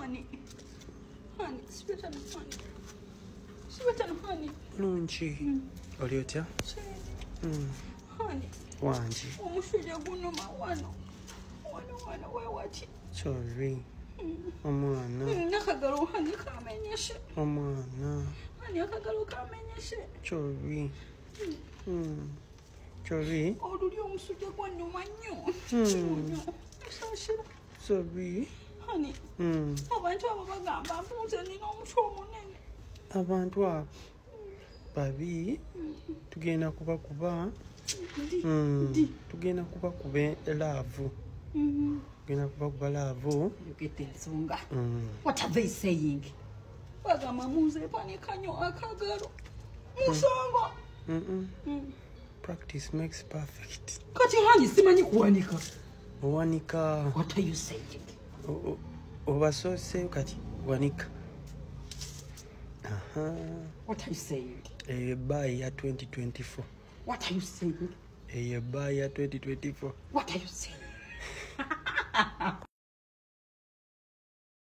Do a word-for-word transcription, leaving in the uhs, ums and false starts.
honey. Honey, sweet and honey. Sweet and honey. Lunchi. Mm. Oliotya? Mm. Honey. Wanji. Omusujja guno mawano. Wano wano wewaki. Sorry. Omwana. Nakagalo honey kamenyeshe. Omwana. Honey akagalo kamenyeshe. Sorry. Mm. Sorry. Oluli omusujja gwannuma nnyo. Mm. Esashira. Sorry. Honey. Mm. Abantu abo bagamba mbuze nina omutwe omunene. Abantu abo babi tugenda kuba kuba mm. tugenda kuba kuba laavu. Mhm. Tugenda kuba kuba laavu. You get ensonga. Mm. What are they saying? Bagamba muze panikanyo akagalo. Musongo. Mm. Mm. Practice makes perfect. Kati hanyi simanyi kuwanika. Owanika. What are you saying? Obasoose kati wanika. Aha. What are you saying? Eyo ebbayi ya twenty twenty-four. What are you saying? Eyo ebbayi ya twenty twenty-four. What are you saying?